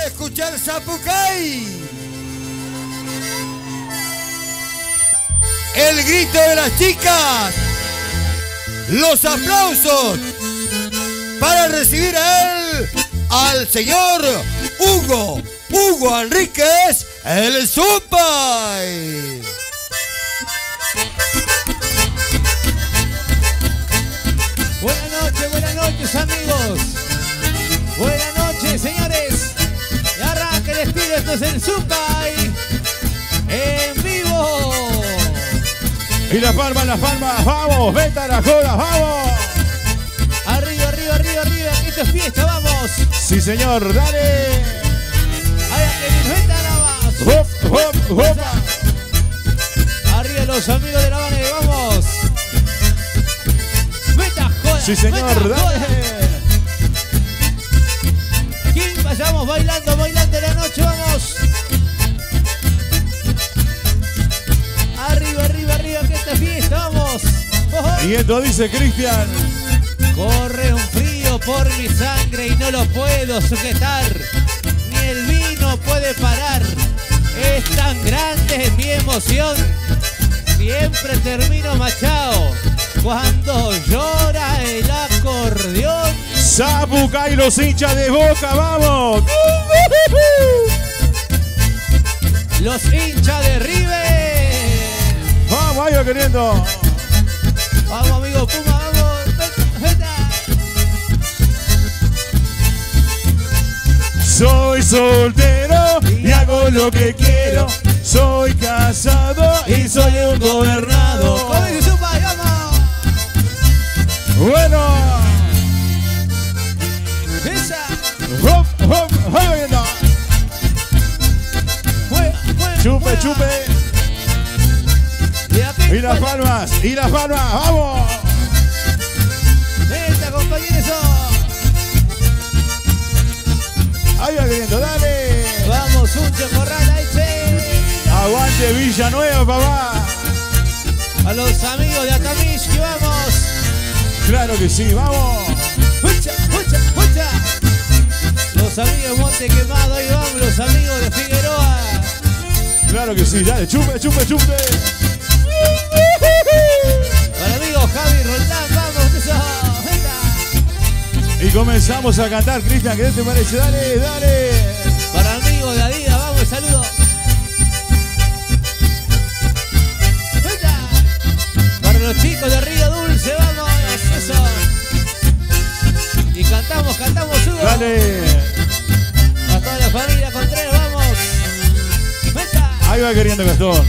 quiere escuchar Zapucay. El grito de las chicas. Los aplausos para recibir a él, al señor Hugo Enríquez, el Zupay. Buenas noches amigos. Buenas noches señores. Y arranca el estilo, esto es el Zupay en vivo. Y las palmas, vamos, vete a la joda, vamos. Arriba, esto es fiesta, vamos. Sí señor, dale. Vete a la base. Hop, hop, hop. Arriba los amigos de La Habana, vamos. Vete a joda. Sí señor, dale. ¿Quién vayamos bailando la noche, vamos. Arriba, que esta fiesta, vamos. Y esto dice Cristian. Corre un frío por mi sangre y no lo puedo sujetar. Ni el vino puede parar. Es tan grande mi emoción. Siempre termino machao cuando llora el acordeón. Zapucay, los hinchas de Boca, vamos. Los hinchas de River. Vamos, vaya queriendo. Vamos, amigo Puma, vamos. Soy soltero y hago lo que quiero. Soy casado y soy un gobernado. ¿Cómo dice Zupay? ¡Vamos! Bueno. ¡Esa! Hop, hop, hop. Chupe, chupe. Y las palmas, vamos. ¡Esta, compañeros! Ahí va queriendo, dale. Vamos, un chocorral, ahí se. Aguante Villanueva, papá. A los amigos de Atamishki, vamos. Claro que sí, vamos. ¡Pucha! Los amigos de Monte Quemado, ahí vamos, los amigos de Figueroa. Claro que sí, dale, chupe. Para el amigo Javi Roldán, vamos, eso. Y comenzamos a cantar, Cristian, ¿qué te parece? Dale. Para el amigo de Adidas, vamos, saludos. Para los chicos de Río Dulce, vamos, eso. Y cantamos, Hugo. Dale. A toda la familia Contreras, vamos. Ahí va queriendo Gastón.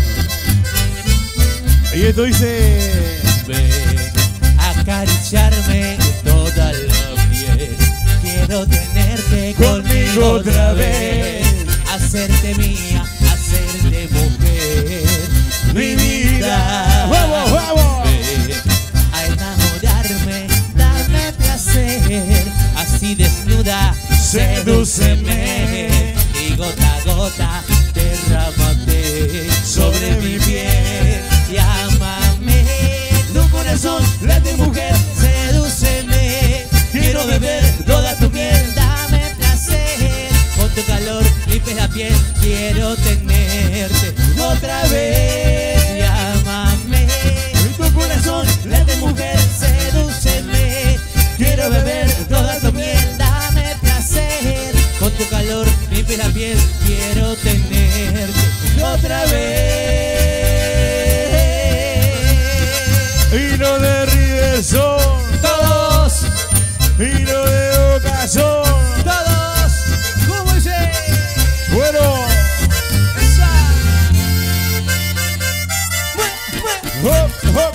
Y esto dice. Ven a acariciarme toda la piel. Quiero tenerte conmigo otra vez. Hacerte mía, hacerte mujer. Mi vida. ¡Vamos! Ven a enamorarme, dame placer. Así desnuda, sedúceme. Y gota a gota, derrámate sobre mi piel. Llámame, tu corazón late mujer, sedúceme. Quiero beber toda tu piel, dame placer. Con tu calor limpies la piel, quiero tenerte otra vez. Llámame, tu corazón late mujer, sedúceme. Quiero beber toda tu piel, dame placer. Con tu calor limpies la piel, quiero tenerte otra vez. Y lo de River son Todos, y lo de Boca son. todos, ¿cómo dice? Bueno. Esa. Hop.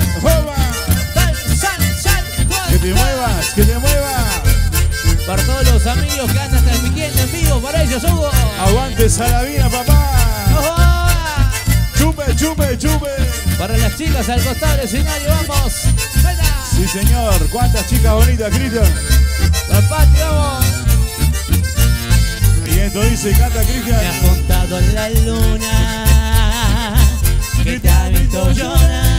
Sal, Que te muevas. Para todos los amigos que andan transmitiendo en vivo, para ellos, Hugo. Aguante Salavina, papá. ¡Oh! Chupe. Para las chicas al costado del escenario, vamos. ¡Venga! Sí, señor. Cuántas chicas bonitas, Cristian. La Pati, vamos. Y esto dice, canta Cristian. Me ha contado la luna que te ha visto llorar.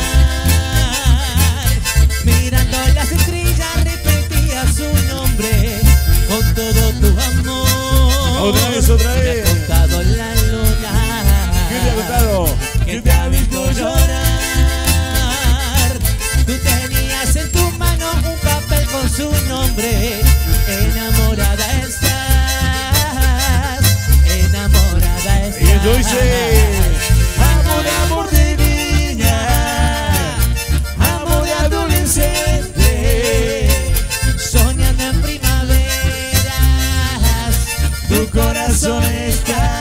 Mirando las estrellas repetía su nombre con todo tu amor. Otra vez, otra vez. Me ha contado la luna. ¿Qué te ha contado? Que te ha visto llorar. Tú tenías en tu mano un papel con su nombre. Enamorada estás. Enamorada estás. Y esto dice: amor, amor de niña. Amor de adolescente. Soñando en primaveras. Tu corazón está.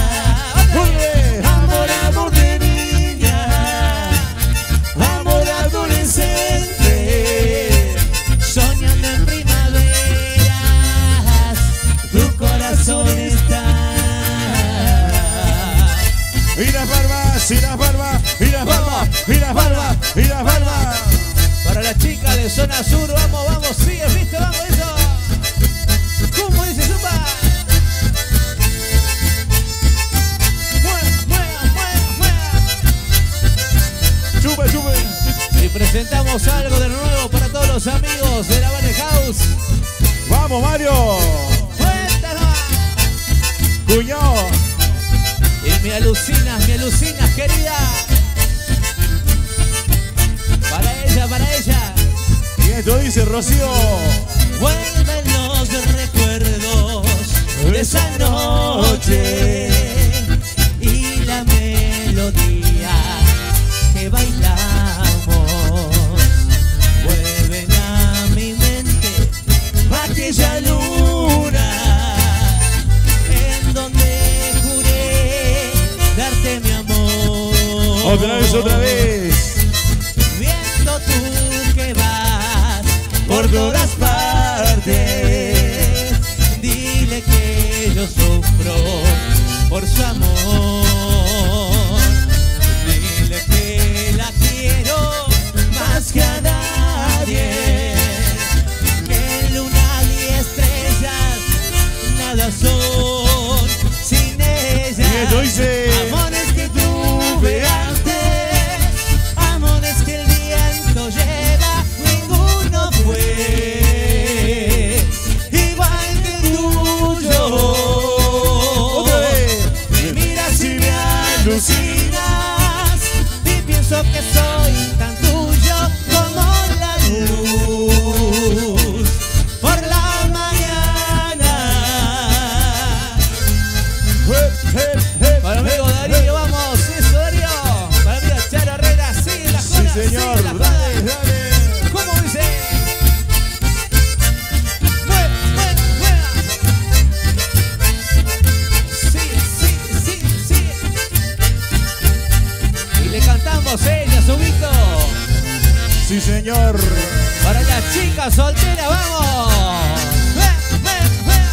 Amor, amor de niña. Amor adolescente. Soñando en primaveras. Tu corazón está. Y las barbas, y las barbas, y las barbas, y las barbas, y las barbas. Para la chica de zona sur, vamos, vamos, sigue, viste, vamos, eso. ¿Cómo dice Zumba? Mueva, mueva, mueva, mueva. Chupe, chupe. Y presentamos algo de nuevo para todos los amigos de la Valley House. Vamos, Mario. Cuéntanos. Cuñado. Y me alucinas, querida. Para ella, para ella. Y esto dice Rocío: Vuelven los recuerdos de esa noche y la melodía que bailamos. Vuelven a mi mente aquella luna en donde juré darte mi amor. otra vez, otra vez. Viendo tú que vas por todas partes, dile que yo sufro por su amor. Dile que la quiero más que a nadie, que luna y estrellas nada son sin ellas. Y esto dice: Amores que tuve antes, amores que el viento lleva, ninguno fue igual que el tuyo. Otra vez. Me miras y me alucinas y pienso que soy tan tuyo como la luz por la mañana. Para mi amigo Darío, vamos, eso Darío. Para mi amigo Charo Herrera, sigue la joda, Sí, señor. sigue la joda. Dale, dale. ¿Cómo dice? Mueve, mueve, mueve. Sigue, sigue, sigue, sigue. Y le cantamos ella, Subito. Sí, señor. Para la chica soltera, vamos. Mueve, mueve, mueve.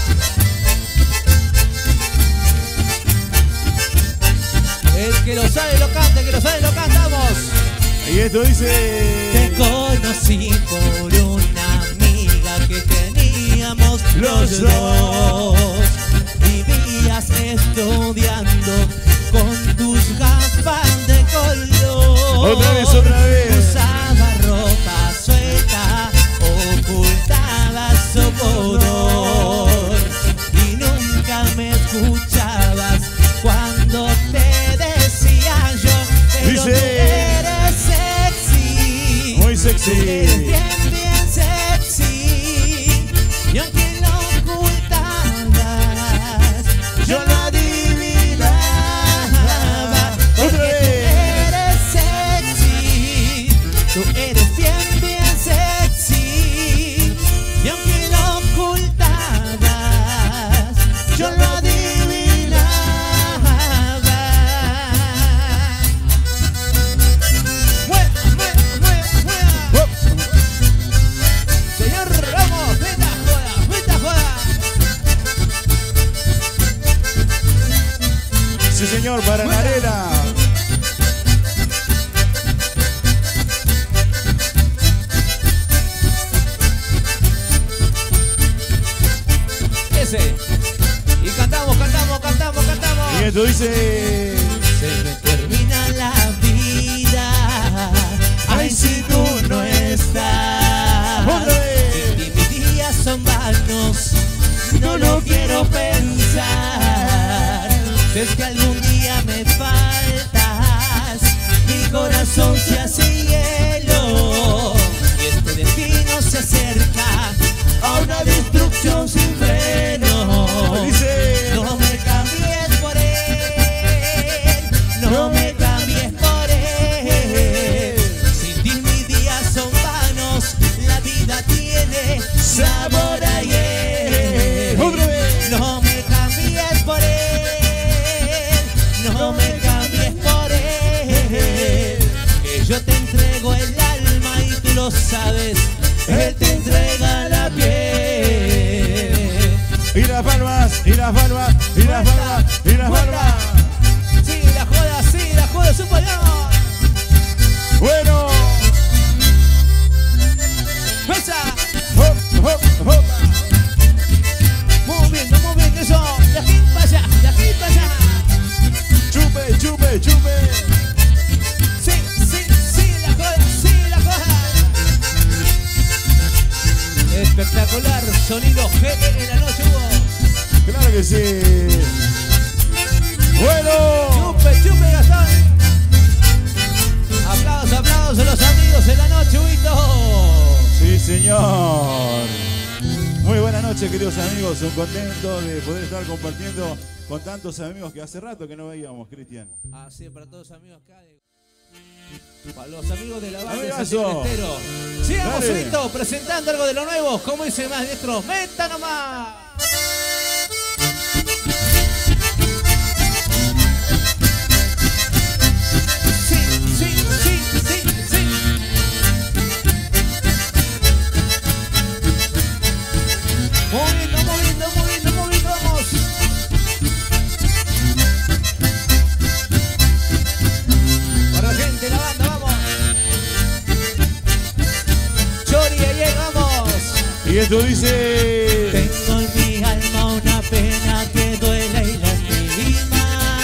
El que lo sabe lo canta, el que lo sabe lo cantamos. Y esto dice: Te conocí por una amiga que teníamos los dos. Vivías estudiando con tus gafas de color. Otra vez, otra vez. Usaba ropa suelta, ocultaba su pudor. Y nunca me escuchabas cuando te decía yo, pero Dice: tú eres sexy. muy sexy. Eres bien, bien sexy. Y aunque lo ocultabas, yo lo adivinaba. Porque tú eres sexy. Tú eres bien, bien sexy. Y aunque lo ocultabas, yo lo adivinaba. Mueva, mueva, mueva, mueva. Señor Ramos, vete a joda, vete a joda. Sí, señor, para Narela. Ese. Y cantamos, cantamos, cantamos, cantamos. Y esto dice: Se me termina la vida. Ay, si tú no estás. Otra vez. Y mis días son vanos. No lo quiero pensar. Si es que algún día me faltas, mi corazón se hace hielo y este destino se acerca a una destrucción sin freno. Dice. No me cambies por él, no me cambies por él. Sin ti mis días son vanos, la vida tiene sabor a ayer. Otra vez. No me cambies por él, no me cambies por él. Que yo te entrego el alma y tú lo sabes, él te entrega la piel. Y las palmas, y las palmas, y las palmas, y las palmas. Sí, la joda, superior. Bueno. ¡Fuerza! Hop, hop, hop. Moviendo eso. De aquí para allá, de aquí para allá. Chupe, chupe, chupe. Sí, la joda. Espectacular, sonido GT en la noche, Hugo. Claro que sí. Bueno. Chupe, Gastón. Aplausos a los amigos en la noche, Huguito. Sí, señor. Muy buenas noches, queridos amigos. Un contento de poder estar compartiendo con tantos amigos que hace rato que no veíamos, Cristian. Así es, para todos los amigos acá. Para los amigos de la banda de Amigazo. Santiago del Estero. Sigamos, Dale. Huguito, presentando algo de lo nuevo. Como dice más maestro, ¡meta nomás! Sí. Moviendo, vamos. Para la gente, la banda, vamos. Chori, llegamos. Y esto dice. Tengo en mi alma una pena que duele y lastima,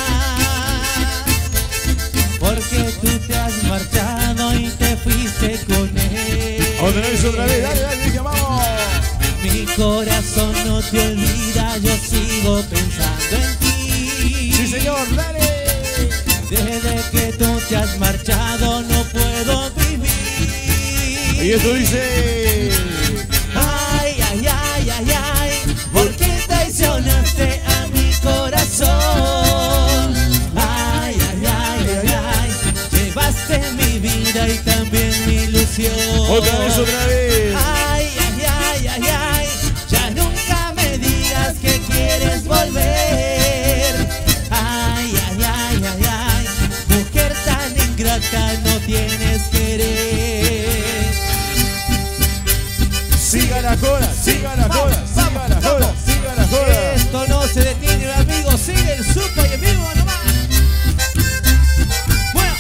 porque tú te has marchado y te fuiste con él. Otra vez, dale, dije, vamos. Mi corazón no te olvida, yo sigo pensando en ti. Sí, señor, dale. Desde que tú te has marchado no puedo vivir. Y esto dice. Ay, ¿por qué traicionaste a mi corazón? Ay, llevaste mi vida y también mi ilusión. Otra vez. Ay, ya nunca me digas que quieres volver. Ay, mujer tan ingrata no tienes querer. Siga la joda. Esto no se detiene, amigo, sigue el super y en vivo nomás. Bueno.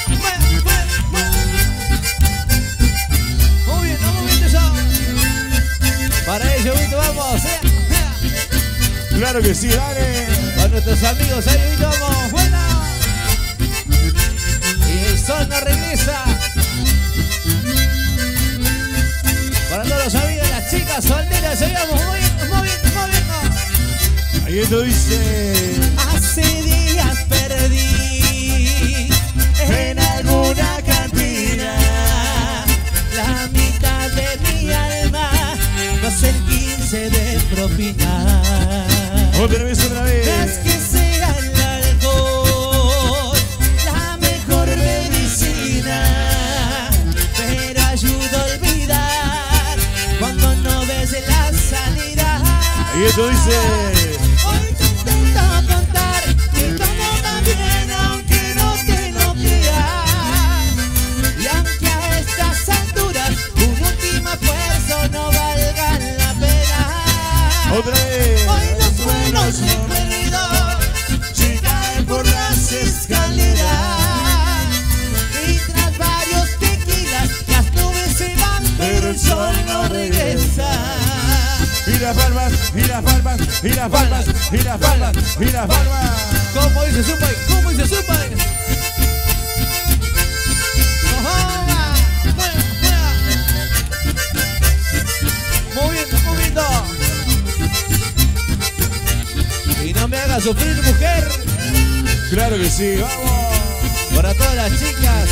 Muy bien eso. Para ello, Vito, vamos. Claro que sí, dale. Con nuestros amigos, ahí Vito, vamos. Buena. Y el sol no regresa. Para todos los amigos, las chicas solteras, seguimos moviendo. Ahí esto dice. Hace días perdí en alguna cantina la mitad de mi alma, más el 15 de propina. Otra vez. No es que sea el alcohol la mejor medicina, pero ayuda a olvidar cuando no ves la salida. Y esto dice. Hoy te intento contar que todo va bien aunque no te lo creas, y aunque a estas alturas un último esfuerzo no valga la pena. Otra vez. Hoy los buenos recuerdos se caen por las escaleras, y tras varios tequilas las nubes se van pero el sol no regresa. Y las palmas. ¿Cómo dice Supay? Moviendo. Y no me hagas sufrir, mujer. Claro que sí, vamos. Para todas las chicas,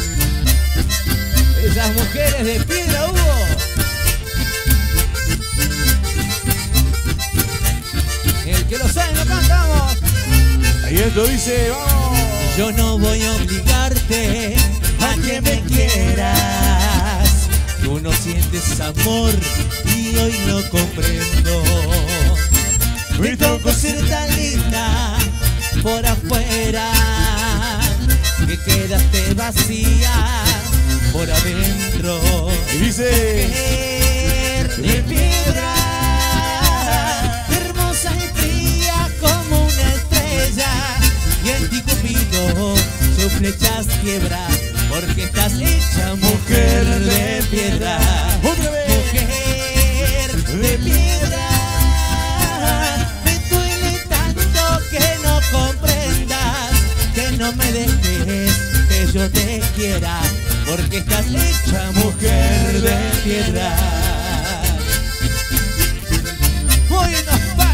esas mujeres de piedra, Hugo. El que lo sabe lo cantamos. Ahí esto dice, vamos. Yo no voy a obligarte a que me quieras. Tú no sientes amor y hoy lo comprendo. Me tocó ser tan linda por afuera que quedaste vacía por adentro. Y dice, Mujer de piedra, hermosa y fría como una estrella, y en ti Cupido sus flechas quiebra, porque estás hecha mujer de piedra. otra vez. Mujer de piedra, me duele tanto que no comprendas, que no me dejes que yo te quiera, porque estás hecha mujer de piedra. Bueno,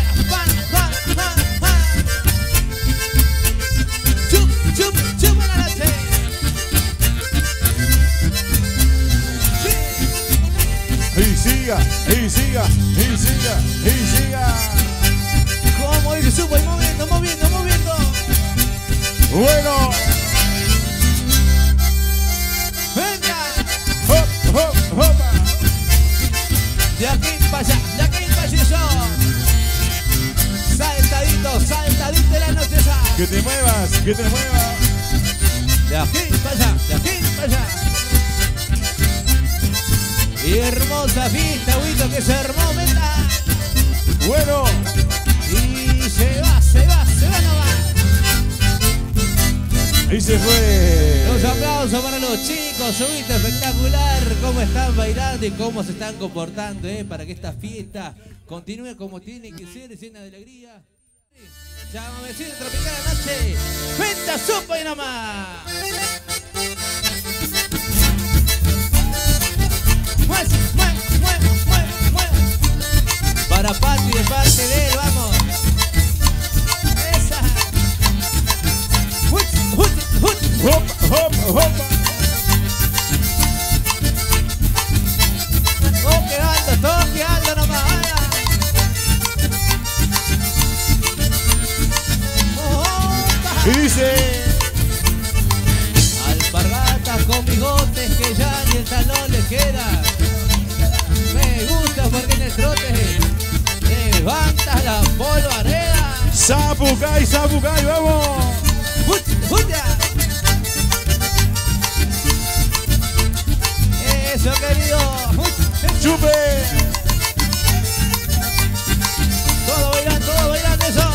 chup, chup, chup la noche. Y siga, y siga, y siga, y siga. ¿Cómo ir? Subo y moviendo, moviendo, moviendo. Bueno. Venga, Hop, hop, hopa. de aquí para allá, de aquí para allá. Saltadito, saltadito de la noche esa. Que te muevas, que te muevas. De aquí para allá, de aquí para allá. Y hermosa fiesta, Huito, que se armó, venga. Bueno. Y se va, se va, se va nomás. Ahí se fue. Los aplausos para los chicos, Huito, espectacular. Cómo están bailando y cómo se están comportando, para que esta fiesta continúe como tiene que ser, llena de alegría. Llámame tropical la noche. Venta sopa y nomás. Mueve, mueve, mueve, mueve, mueve. Para Pati de parte de él, vamos. Esa. Hop, hop, hopa. Toqueando nomás. Y dice, Alpargatas con bigotes que ya ni el talón le queda. Me gusta porque en el trote levantas la polvareda. Zapucay, Zapucay, vamos. Eso, querido. Chupe. Todo bailando eso.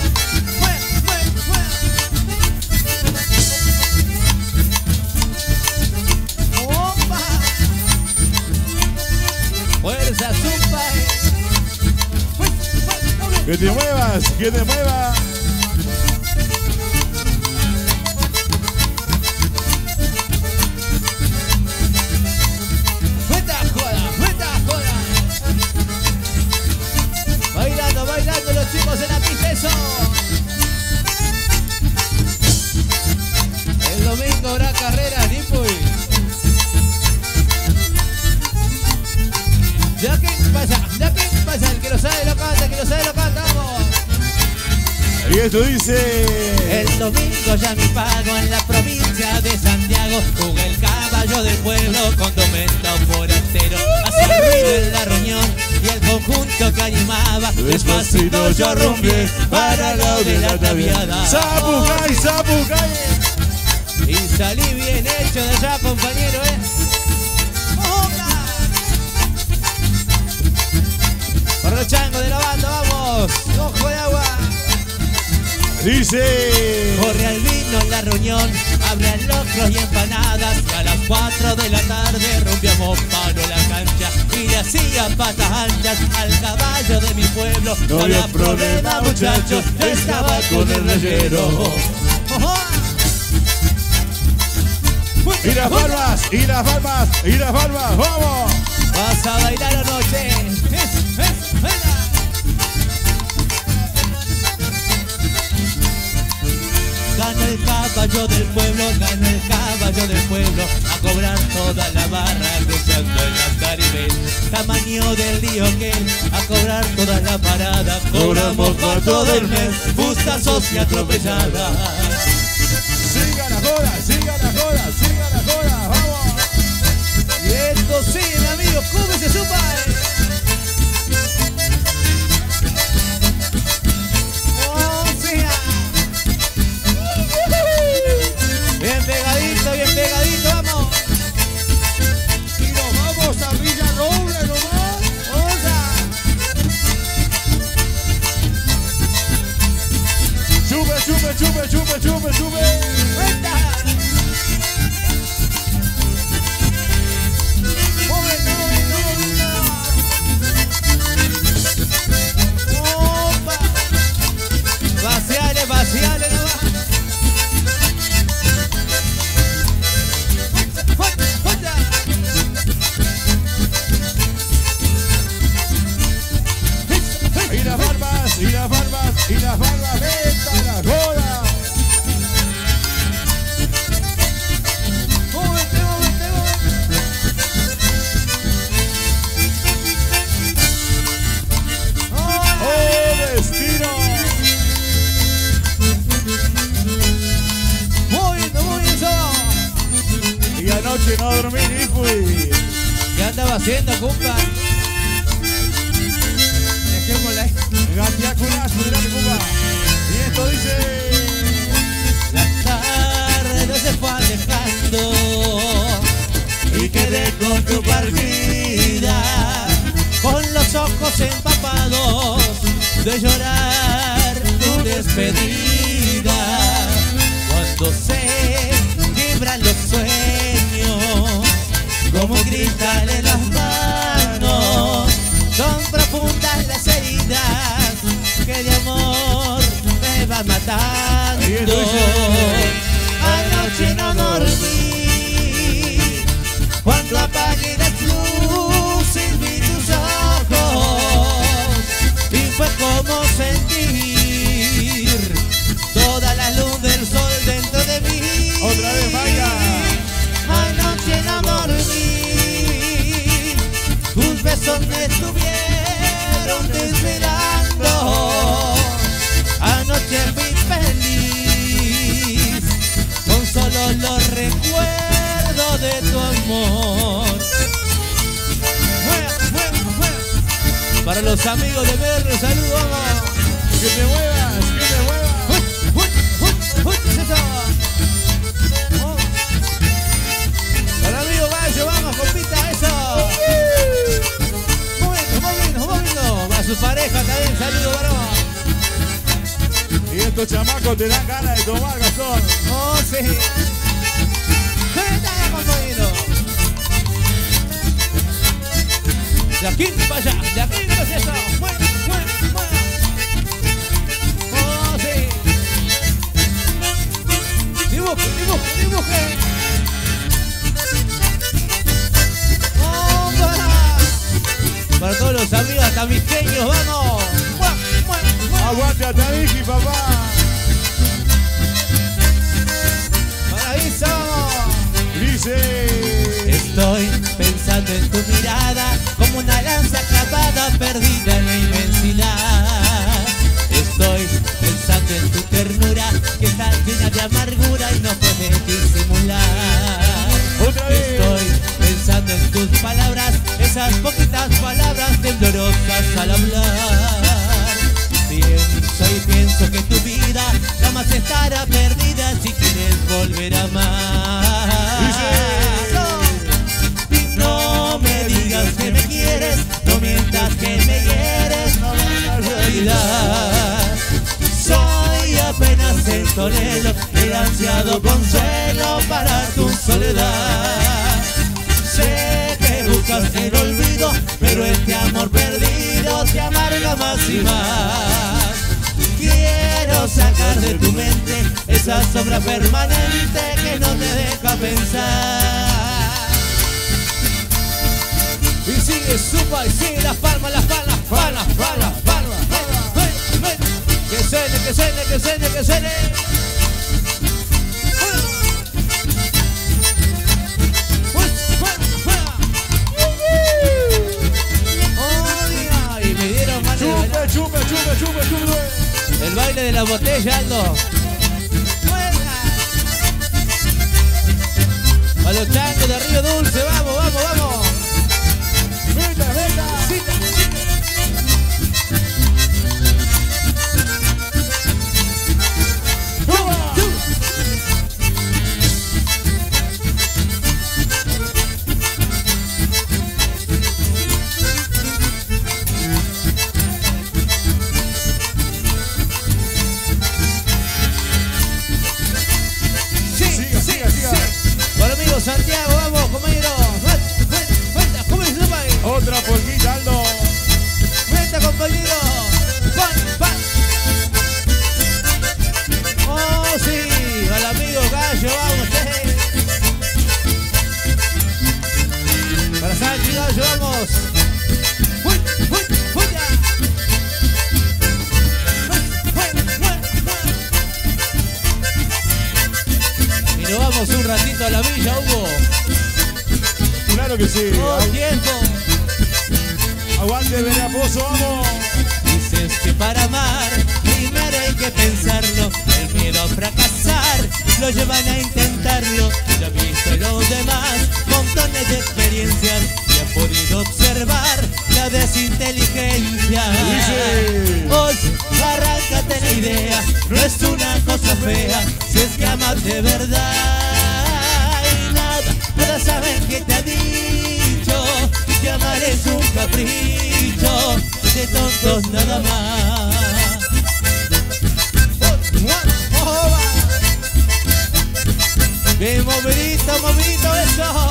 ¡Opa! Fuerza, zumba. Que te muevas, que te muevas. Bailando los chicos en la pista, eso. El domingo habrá carrera, Nipuy. Ya que pasa, el que lo sabe lo canta, el que lo sabe lo cantamos. Y esto dice, El domingo ya mi pago en la provincia de Santiago. Jugué el caballo del pueblo con tormenta forastero. Hacía ruido en la reunión y el conjunto que animaba. Despacito yo rumbié para el lado de la tabiada. Zapucay, Zapucay. Y salí bien hecho de allá, compañero, ¡Hola! Para los changos de la banda, vamos. Ojo de agua. Dice, Corre al vino en la reunión, abran locros y empanadas. Y a las 4 de la tarde rompíamos palo la cancha y le hacía patas anchas al caballo de mi pueblo. No había problema, muchachos, estaba con el reyero. y las palmas, y las palmas, y las palmas, vamos. Vas a bailar anoche. caballo del pueblo, gana el caballo del pueblo, a cobrar toda la barra cruzando el Andaribel. Tamaño del Dioquel, a cobrar toda la parada, cobramos por todo el mes, fustazos y atropelladas. Sigan la joda, sigan la joda, sigan la joda, vamos. Y esto sí, mi amigo, ¿cómo se supa? Bien pegadito, vamos. Y nos vamos a Villa Roble nomás. ¡Osa! Chupe, chupe, chupe, chupe, chupe, chupe. ¡Cuenta! ¡Momento! ¡Opa! Vaciale nomás. Y las barbas, venta la joda. ¡Oh, destino! Muy bien eso. Y anoche no dormí ni fui. ¿Qué andaba haciendo, compa? Dejémosla ahí. Gatiacunazo, mirate, compa. Y esto dice... La tarde se fue alejando y quedé con tu partida, con los ojos empapados de llorar tu despedida. Cuando se quiebran los sueños, como cristal en las manos, son profundas las heridas que de amor me van matando. Anoche no dormí, cuando apagué las luces vi tus ojos y fue como sentir toda la luz del sol dentro de mí. Otra vez, Maya. Anoche no dormí, tus besos me estuvieron desvelando. Anoche fui feliz, con solo los recuerdos de tu amor. Para los amigos de BR, saludos. Que te muevas, que te muevas. Para el amigo Gallo, vamos, compita, eso. Moviendo. Para su pareja también, saludos, varón. Y estos chamacos te dan ganas de tomar, Gastón. Oh, sí. Cuéntame, compañero. De aquí para allá, de aquí para allá. Mueve. Oh, sí. Dibuje. Oh, para todos los amigos atamisqueños, vamos. Aguante a Tabiki, papá. Paraíso. Dice... Estoy pensando en tu mirada como una lanza clavada perdida en la inmensidad. Estoy pensando en tu ternura que está llena de amargura y no puedes disimular. Otra vez. Estoy pensando en tus palabras, esas poquitas palabras temblorosas al hablar. Pienso que tu vida jamás estará perdida si quieres volver a amar. No me digas que me quieres, no mientas que me quieres, no me realidad. Soy apenas el torero, el ansiado consuelo para tu soledad. Sé que buscas el olvido, pero este amor perdido te amarga más y más. Quiero sacar de tu mente esa sombra permanente que no te deja pensar. Y sigue supa y sigue las palmas. Que suene. baile de la botella, Aldo. A los changos de Río Dulce, vamos, vamos, vamos. ¡Venga, venga! Santiago, vamos, compañero. Vuelta, ¿cómo se llama? Otra polquita, Aldo. Vuelta, compañero. Pan. Oh, sí, al amigo Gallo, vamos. Para Santi Gallo, vamos. Vuelta. Y nos vamos un ratito a la villa, Hugo. Claro que sí. Oh, tiempo. Aguante, Veraposo, vamos. Dices que para amar primero hay que pensarlo. El miedo a fracasar lo llevan a intentarlo. Ya he visto en los demás montones de experiencias y he podido observar la desinteligencia. Hoy arráncate la idea, no es una cosa fea si es que amas de verdad. Y nada saben que te ha dicho que amar es un capricho de tontos nada más. Bien movidito eso.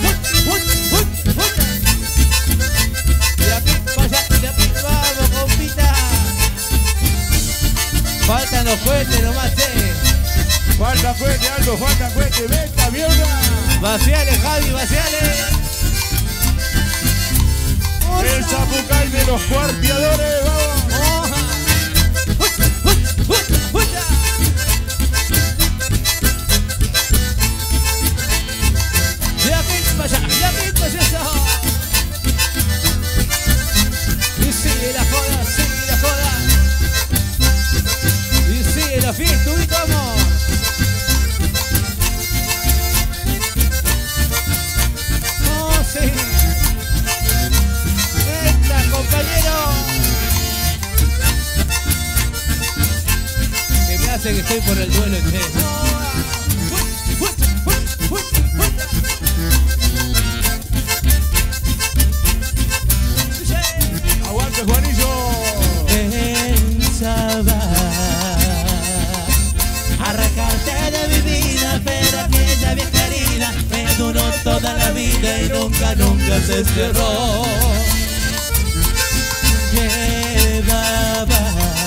De aquí para allá, de aquí vamos, compita. Faltan los cohetes nomás, Falta cohete, Aldo, falta cohete. Venga, mierda. Vaciale, Javi, vaciale. El Zapucay de los cuarteadores, vamos. De aquí para allá, de aquí para allá. Y sigue la joda, sigue la joda. Y sigue la fiesta, ubicamos. Oh, sí. Esta, compañero. Que me hace que estoy por el duelo entero. Aguante, Juanillo. Pensaba arrancarte de mi vida, pero aquella vieja herida me duró toda la vida y nunca se cerró. Llevaba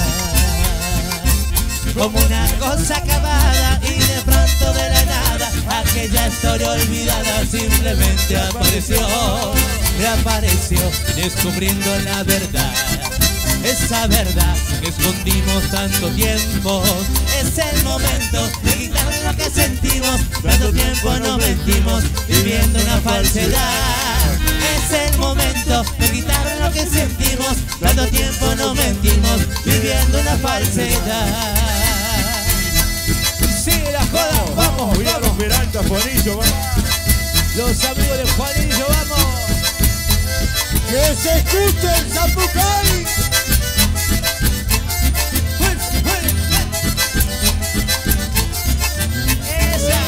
como una cosa acabada y de pronto de la nada aquella historia olvidada simplemente apareció. Reapareció descubriendo la verdad, esa verdad que escondimos tanto tiempo. Es el momento de quitar lo que sentimos, tanto tiempo no mentimos, viviendo una falsedad. Es el momento de quitar lo que sentimos, tanto tiempo no mentimos, viviendo una falsedad. Sigue la joda, vamos, Mira los Peralta, Juanillo, vamos. Los amigos de Juanillo, vamos. ¡Que se escuche el Zapucay! ¡Esa!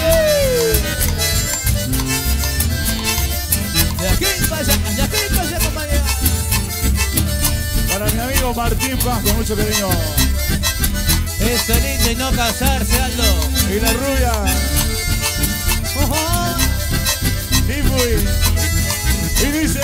De aquí para allá, compañero. Para mi amigo Martín Paz, con mucho cariño. Eso es lindo y no casarse, Aldo. Y la rubia. Y dice.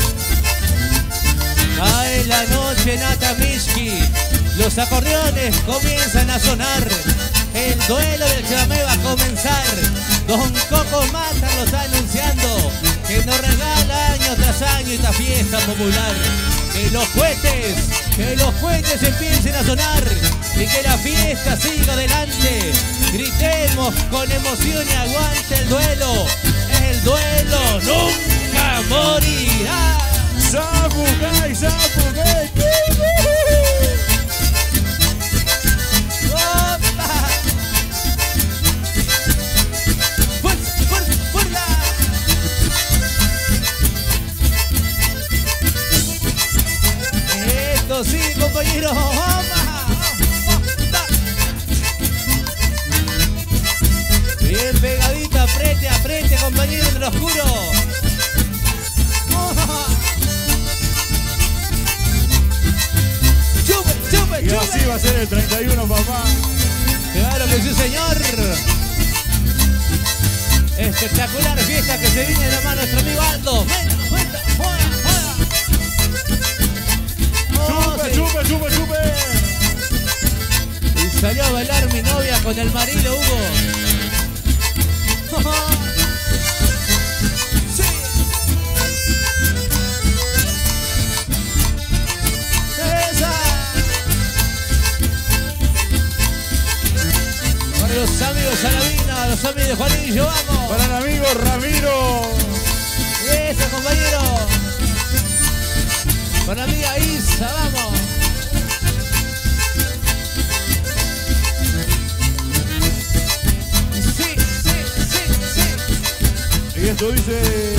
Cae la noche, Nata Mishki. Los acordeones comienzan a sonar. El duelo del chamé va a comenzar. Don Coco Mata lo está anunciando, que nos regala año tras año esta fiesta popular. Que los cohetes empiecen a sonar y que la fiesta siga adelante. Gritemos con emoción y aguante el duelo. El duelo nunca morirá. Zapucay, Zapucay. lo oscuro. Chupe, chupe, Y así chupe. va a ser el 31, papá. Claro que sí, señor. Espectacular fiesta que se viene de la mano nuestro amigo Aldo. Venga, venga, juega, juega. Oh, Chupe, sí. chupe, chupe, chupe. Y salió a bailar mi novia con el marilo Hugo. Sí. Esa. Para los amigos Salavina, los amigos de Juanillo, vamos. Para el amigo Ramiro. Eso, compañero. Con la amiga Isa, vamos. Sí, sí, sí, sí. Y esto dice...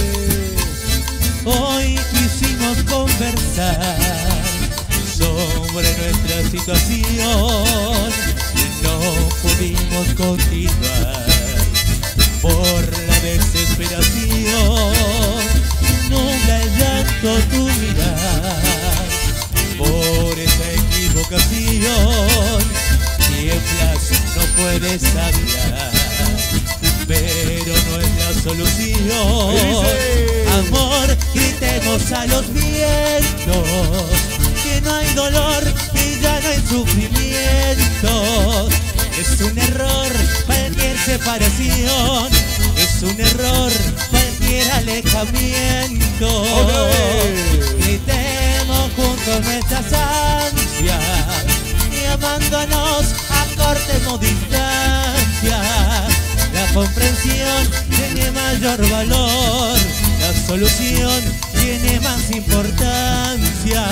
Hoy quisimos conversar sobre nuestra situación y no pudimos continuar por la desesperación. Nubla el llanto tu mirar por esa equivocación. Tiemblas, no puedes hablar, pero no es la solución. Dice. Amor, gritemos a los vientos que no hay dolor y ya no hay sufrimiento. Es un error cualquier separación, es un error cualquier alejamiento. Otra vez. Gritemos juntos nuestras ansias y amándonos acortemos distancia. La comprensión tiene mayor valor, la solución tiene más importancia.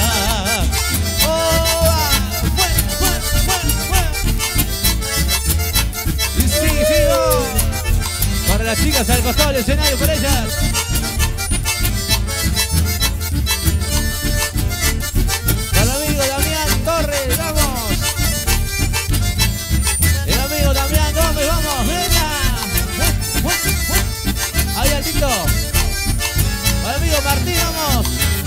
Oh, y sigo. Para las chicas al costado del escenario, por ellas. Para el amigo Damián Torres, vamos. El amigo Damián Gómez, vamos, venga. Ahí altito. Para el amigo Martín, vamos.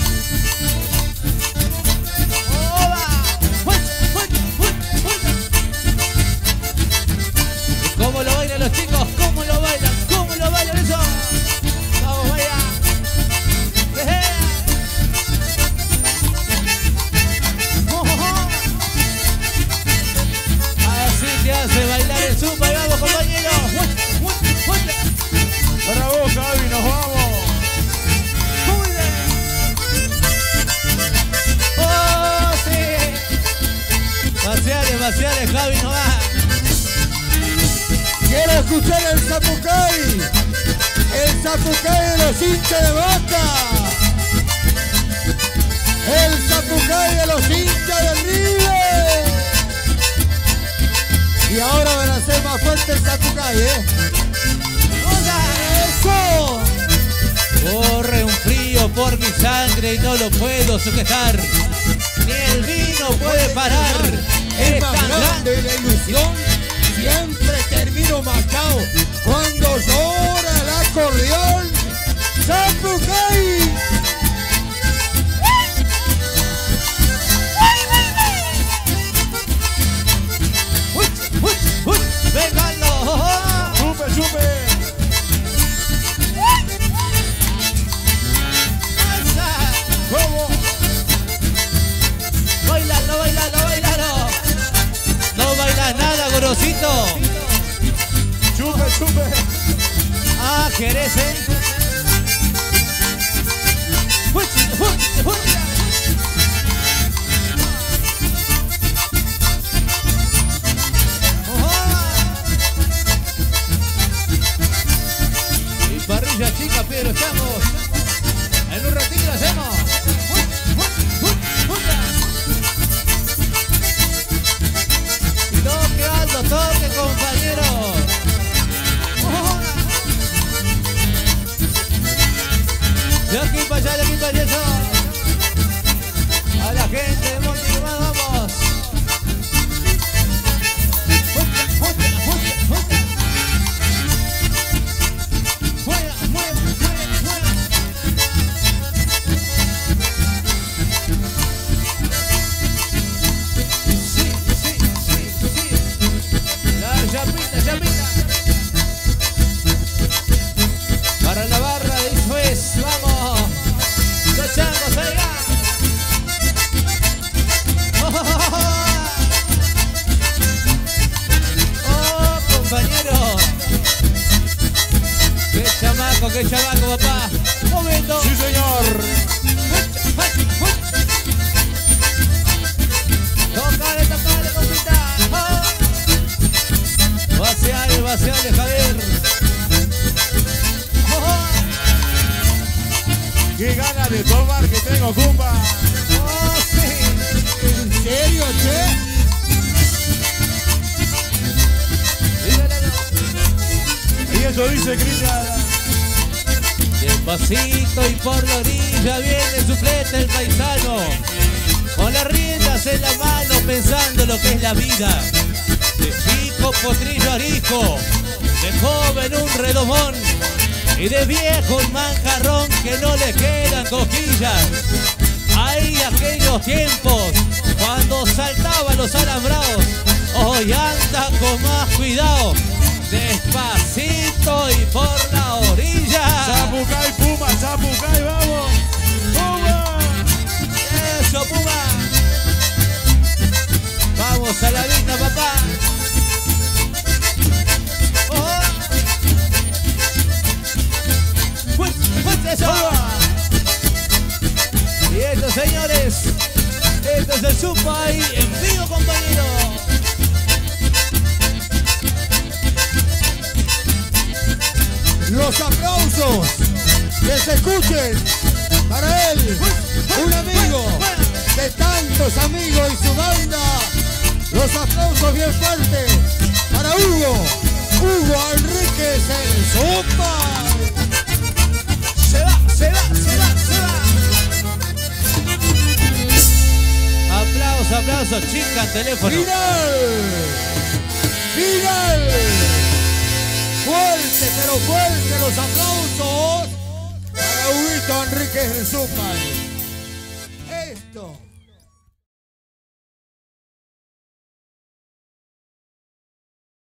¿Cómo lo bailan los chicos? ¿Cómo lo bailan? ¿Cómo lo bailan eso? Vamos, vaya. Así te hace bailar el zumba y vamos, compañero. Para vos, Javi, nos vamos. ¡Oh, sí! Paseales, Javi, no va. Quiero escuchar el Zapucay de los hinchas de Boca, el Zapucay de los hinchas del River. Y ahora van a ser más fuerte el Zapucay, ¡eso! Corre un frío por mi sangre y no lo puedo sujetar. Ni el vino puede parar. Es Es más tan grande la ilusión. Siempre termino marcado cuando llora el acordeón. ¡Zapucay! ¡Venganlo! Chupe, chupe. ¿Cómo? ¡Bailalo, bailalo, bailalo! No bailas nada, gorosito. Chupe, chupe. Ah, ¿querés, Y parrilla chica, pero estamos. En un ratito lo hacemos. Toque alto, toque, compañero. De aquí para allá, de aquí para allá. que chavaco, papá. Momento. Sí, señor. Tocale, compita. Vaciale, Javier. Qué ganas de tomar que tengo, Kumba. Oh, sí. ¿En serio, che? Y eso dice Cristian. Despacito y por la orilla viene su flete el paisano, con las riendas en la mano pensando lo que es la vida. De chico potrillo arisco, de joven un redomón y de viejo un manjarrón que no le quedan cosquillas. Hay aquellos tiempos cuando saltaban los alambrados, hoy anda con más cuidado. Despacito y por la orilla. Zapucay, Puma, Zapucay, vamos. Puma. Eso, Puma. Vamos a la vista, papá. Oh. Eso. Y esto, señores, esto es el Supay en vivo, compañero. Los aplausos que se escuchen para él, un amigo de tantos amigos y su banda. Los aplausos bien fuertes para Hugo Enríquez, el Supay. Se va. Aplauso, chica, teléfono. Final. Fuerte, pero fuerte los aplausos para Huguito Enríquez, el Supay. Esto